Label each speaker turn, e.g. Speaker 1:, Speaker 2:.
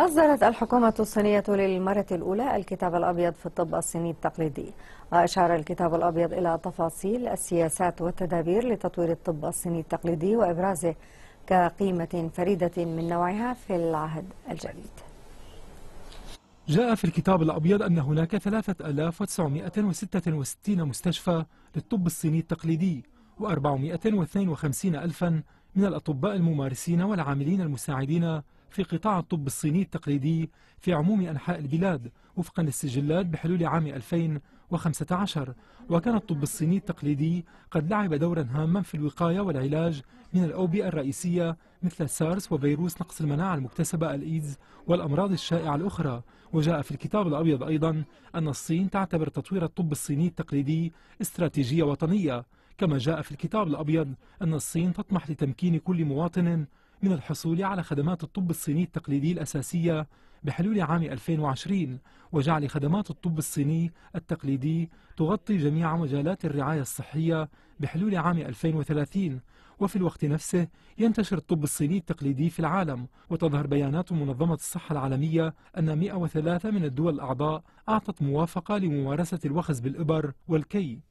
Speaker 1: أصدرت الحكومة الصينية للمرة الأولى الكتاب الأبيض في الطب الصيني التقليدي، وأشار الكتاب الأبيض إلى تفاصيل السياسات والتدابير لتطوير الطب الصيني التقليدي وإبرازه كقيمة فريدة من نوعها في العهد الجديد.
Speaker 2: جاء في الكتاب الأبيض أن هناك 3966 مستشفى للطب الصيني التقليدي و452 ألفا من الأطباء الممارسين والعاملين المساعدين في قطاع الطب الصيني التقليدي في عموم أنحاء البلاد وفقا للسجلات بحلول عام 2015. وكان الطب الصيني التقليدي قد لعب دورا هاما في الوقاية والعلاج من الأوبئة الرئيسية مثل سارس وفيروس نقص المناعة المكتسبة الإيدز والأمراض الشائعة الأخرى. وجاء في الكتاب الأبيض أيضا أن الصين تعتبر تطوير الطب الصيني التقليدي استراتيجية وطنية. كما جاء في الكتاب الأبيض أن الصين تطمح لتمكين كل مواطن من الحصول على خدمات الطب الصيني التقليدي الأساسية بحلول عام 2020، وجعل خدمات الطب الصيني التقليدي تغطي جميع مجالات الرعاية الصحية بحلول عام 2030. وفي الوقت نفسه ينتشر الطب الصيني التقليدي في العالم، وتظهر بيانات منظمة الصحة العالمية أن 103 من الدول الأعضاء أعطت موافقة لممارسة الوخز بالإبر والكي.